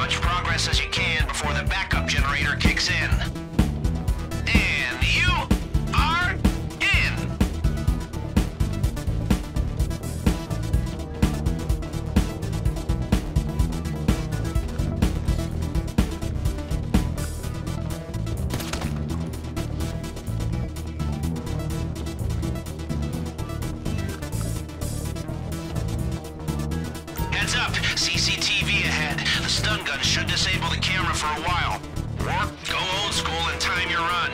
much progress as you can before the backup generator kicks in. And you are in! Heads up, CCTV ahead. The stun gun should disable the camera for a while. Or go old school and time your run.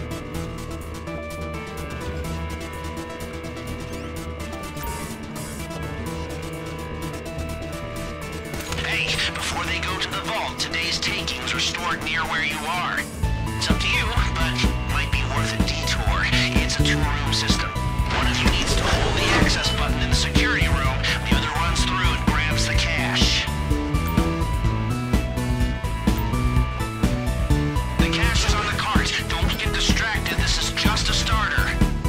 Hey, before they go to the vault, today's takings are stored near where you are. It's up to you, but might be worth a detour. It's a two-room system. One of you needs to hold the access button in the security room, the other runs through and grabs the cash. The cash is on the cart. Don't get distracted. This is just a starter.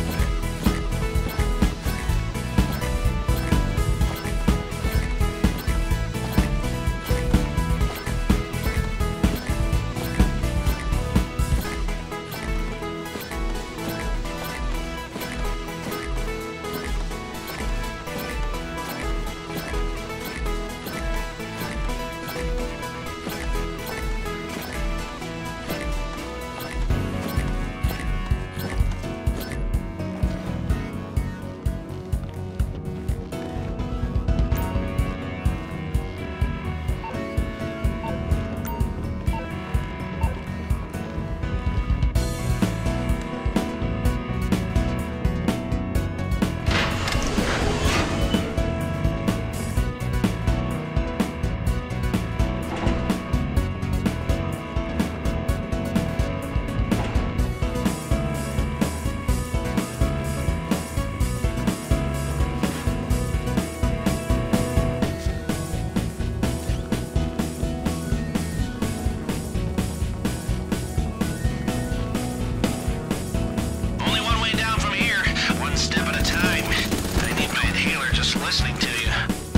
Only one way down from here, one step at a time. I need my inhaler just listening to you.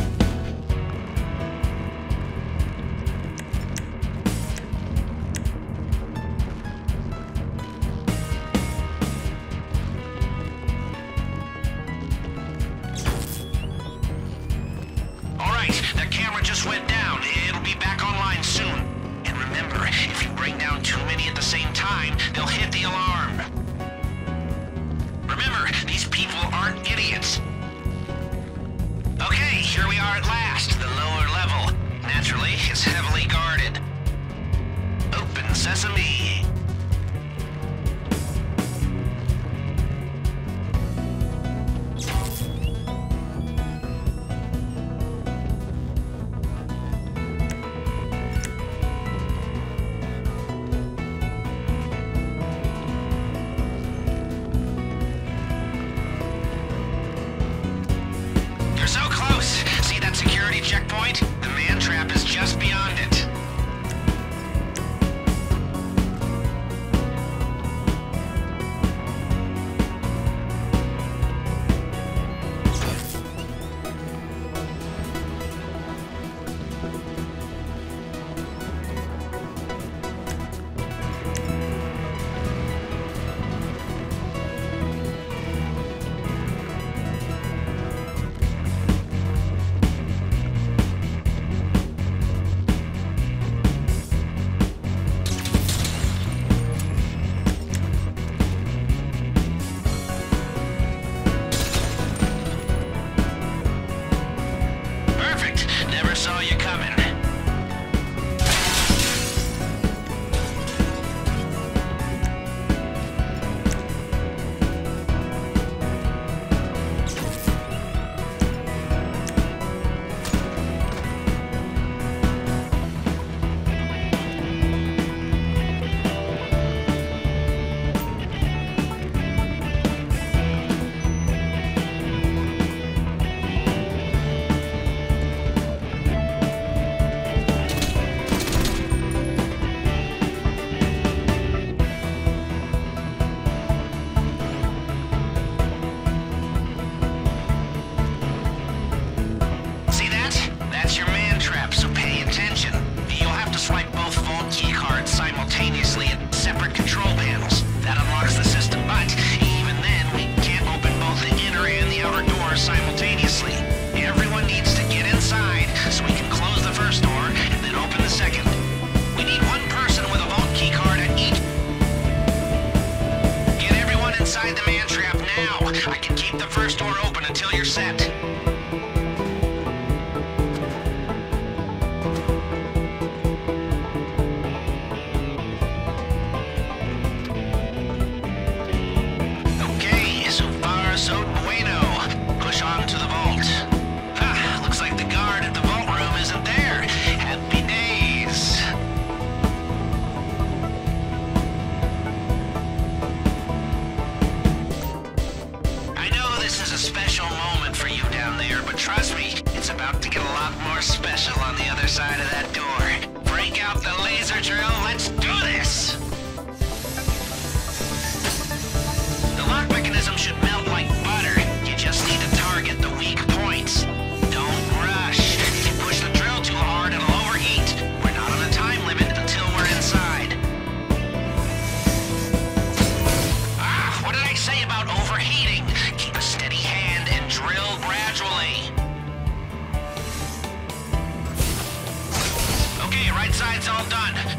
Alright, that camera just went down. It'll be back online soon. And remember, if you bring down too many at the same time, they'll hit the alarm. Remember, these people aren't idiots. Okay, here we are at last, the lower level. Naturally, it's heavily guarded. Open sesame. You're so close. See that security checkpoint? The man trap is just beyond it. side of that door. Break out the laser drill. Let's do this! The lock mechanism should melt like butter. You just need to target the weak points. Don't rush. If you push the drill too hard, it'll overheat. We're not on a time limit until we're inside. What did I say about overheating? Keep a steady hand and drill gradually. Okay, right side's all done.